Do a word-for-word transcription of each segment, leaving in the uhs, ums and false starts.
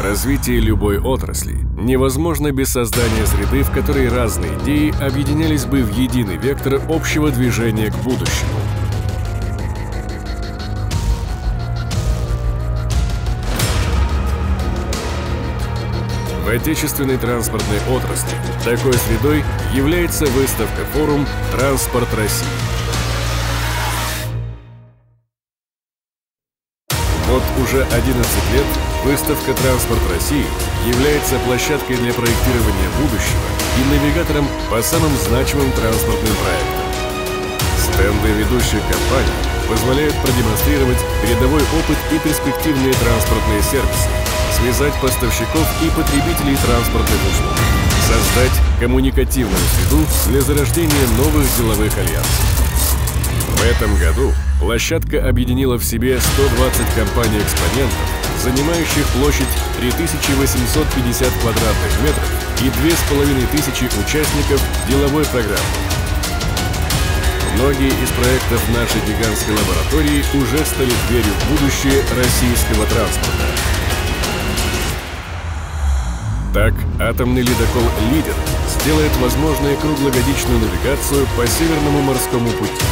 Развитие любой отрасли невозможно без создания среды, в которой разные идеи объединялись бы в единый вектор общего движения к будущему. В отечественной транспортной отрасли такой средой является выставка-форум «Транспорт России». Вот уже одиннадцать лет выставка «Транспорт России» является площадкой для проектирования будущего и навигатором по самым значимым транспортным проектам. Стенды ведущих компаний позволяют продемонстрировать передовой опыт и перспективные транспортные сервисы, связать поставщиков и потребителей транспортных услуг, создать коммуникативную среду для зарождения новых деловых альянсов. В этом году площадка объединила в себе сто двадцать компаний-экспонентов, занимающих площадь три тысячи восемьсот пятьдесят квадратных метров и две с половиной тысячи участников деловой программы. Многие из проектов нашей гигантской лаборатории уже стали дверью в будущее российского транспорта. Так, атомный ледокол «Лидер» сделает возможной круглогодичную навигацию по Северному морскому пути.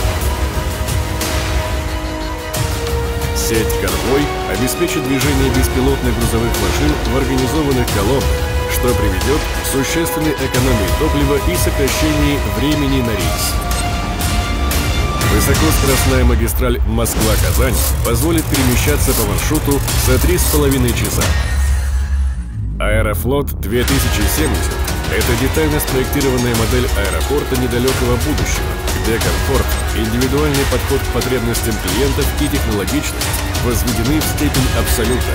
Сеть «Конвой» обеспечит движение беспилотных грузовых машин в организованных колоннах, что приведет к существенной экономии топлива и сокращении времени на рейс. Высокоскоростная магистраль Москва-Казань позволит перемещаться по маршруту за три с половиной часа. Аэрофлот две тысячи семьдесят – это детально спроектированная модель аэропорта недалекого будущего, где комфорт, индивидуальный подход к потребностям клиентов и технологичность возведены в степень абсолюта.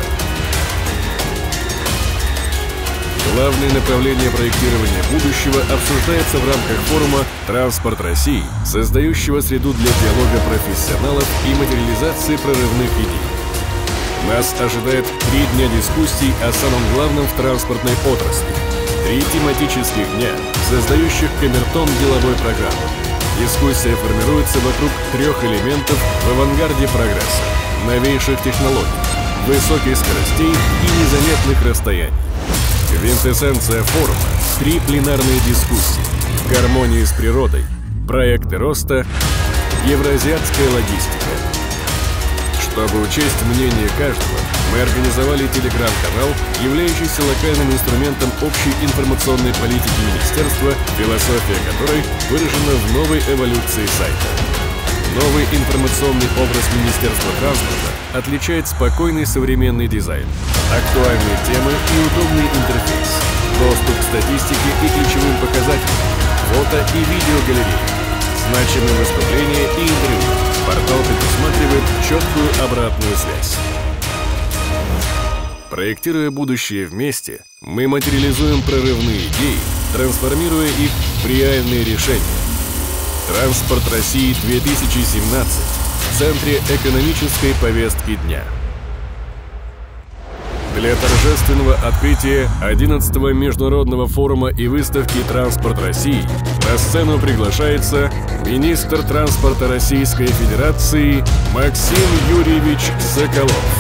Главные направления проектирования будущего обсуждаются в рамках форума «Транспорт России», создающего среду для диалога профессионалов и материализации прорывных идей. Нас ожидает три дня дискуссий о самом главном в транспортной отрасли, три тематических дня, создающих камертон деловой программы. Дискуссия формируется вокруг трех элементов в авангарде прогресса – новейших технологий, высоких скоростей и незаметных расстояний. Квинтэссенция форума – три пленарные дискуссии, в гармонии с природой, проекты роста, евразиатская логистика. Чтобы учесть мнение каждого, мы организовали телеграм-канал, являющийся локальным инструментом общей информационной политики министерства, философия которой выражена в новой эволюции сайта. Новый информационный образ Министерства транспорта отличает спокойный современный дизайн, актуальные темы и удобный интерфейс, доступ к статистике и ключевым показателям, фото и видеогалереи, значимые выступления и интервью. Портал предусматривает четкую обратную связь. Проектируя будущее вместе, мы материализуем прорывные идеи, трансформируя их в реальные решения. Транспорт России две тысячи семнадцать в центре экономической повестки дня. Для торжественного открытия одиннадцатого международного форума и выставки «Транспорт России» на сцену приглашается министр транспорта Российской Федерации Максим Юрьевич Соколов.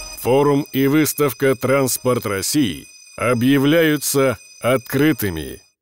Форум и выставка «Транспорт России» объявляются открытыми.